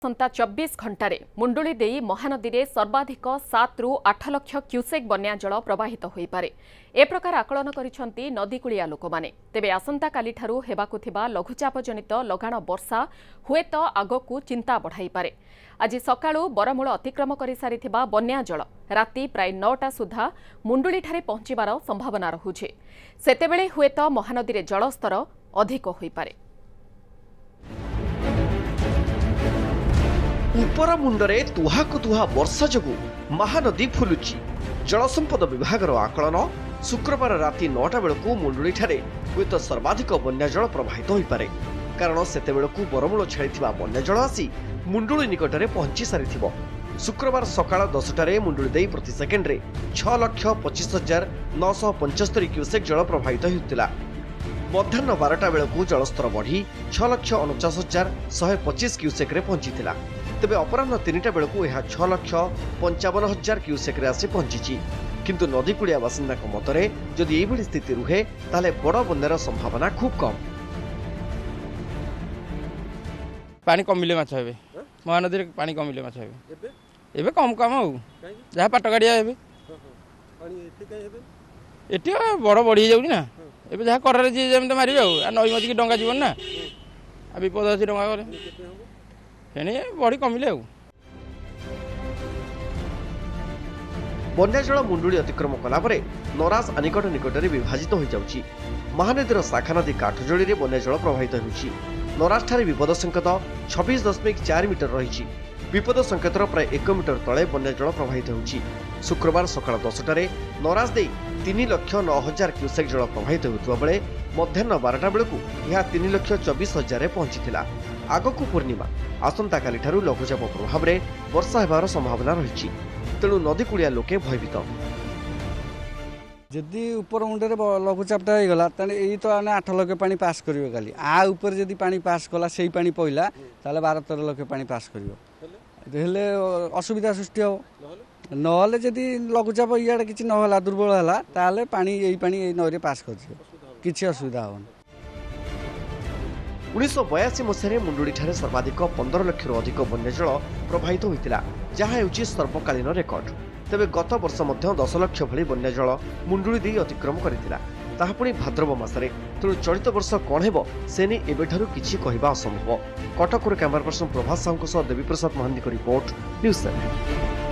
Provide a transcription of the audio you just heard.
आसंता 24 घंटे मुंडुली देई महानदी में सर्वाधिक 7 रु 8 लाख क्यूसेक बन्या जल प्रवाहित हो पारे ए प्रकार आकलन करिसेंती नदीकूलिया लोक माने। तेबे आसंता काली ठारू हेबाकु थिबा लघुचाप जनित लगाण वर्षा हुएत आगकू चिंता बढ़ाई पारे। आज सकाळू बरमूल अतिक्रम करि सारिथिबा बन्या जल राति प्राय 9टा सुधा मुंडुली ठारे पहुंचीबार संभावना रहुछि। सेतेबेले हुएत महानदी रे जलस्तर अधिक होई पारे। उपर मुंडरे तुहाकु तुहा वर्षा जोगु महानदी फुलुची। जलसंपद विभागर आकलन शुक्रवार राति 9टा बेलू मुंडुली ठारे हुएत सर्वाधिक बन्या जल प्रवाहित हो पारे, कारण सेतेबेलू बरमूल छाड़िथिबा बन्या जल आसी मुंडुली निकटरे पहुंची सारिथिबो। शुक्रवार सकाळ 10टारे मुंडुली देई प्रति सेकेंडरे 6,25,975 क्यूसेक जल प्रवाहित होउतिला। मध्याह्न 12टा बेलू जलस्तर बढ़ी 6,49,125 क्यूसेक रे पहुंचीथिला। तेबे अपराह्न 3टा बेलू यह 6,55,000 क्यूसेक रे आसी पहुंची। किंतु नदीकूलिया बासिंदा मतरे जदि एभली स्थिति रुहे ताले बड़ बन्यार संभावना खूब कम। पानी कमिले माछ हेबे महानदी रे पानी कमिले माछ हेबे एबे कम कम हो जहा पाट गाड़िया हेबे पानी एठी काई हेबे एठी बड़ बढ़ी जाउनी ना एबे जहा कररे जे जेम त मारिबे आ नई मजी की डंगा जीवन ना आ विपद अछि डंगा करे हेने बड़ी कमिले हो। बन्या जल मुंडुली अतिक्रम कला परे नराज आनिकट निकटरे विभाजित हो जाउची। महानदीर शाखा नदी काठजोड़ी रे बन्या जल प्रवाहित होउची। नराज ठारे विपद संकेत 26.4 मीटर रही। विपद संकेतर प्राय 1 मीटर तले बन्या जल प्रवाहित होउची। शुक्रवार सकाळ 10टारे नराज देई 3,09,000 क्यूसेक जल प्रवाहित होउतबा बेले मध्याह्न 12टा बेलू यह 3,24,000 रे पहुंचीथिला। आगकू पूर्णिमा आसंता काली ठारू लघुचाप प्रभाव रे वर्षा हेबार संभावना रही, तेणु नदीकूलिया लोके भयभीत। जदि ऊपर मुंडे लघुचापटा हो गला यही तो आने 8 लाख पानी पास करियो खाली आ ऊपर जदि पानी पास कला सेही पानी पइला ताले 12-13 लाख पानी पास करियो हेले असुविधा सृष्टि हो नहले जदि लघुचाप इयाडे किछि नहला दुर्बल हला ताले पानी एही नईरे पास करजियो किछि असुविधा होन। 1982 मसीह मुंडुली ठारे सर्वाधिक 15 लाख अधिक बन्या जल प्रवाहित होइतिला, जहा हेउची सर्वकालीन रेकर्ड। तेबे गत वर्ष मध्य 10 लाख भली बन्या जल मुंडुली देई अतिक्रम करितिला, ताहा पुणी भाद्रव मासरे। तेणु चलित वर्ष कौन हेबो सेनी एबेठारु किछि कहिबा असंभव। कटकରୁ camera person Prabhat Sahu Debi Prasad Mahanty report news 7।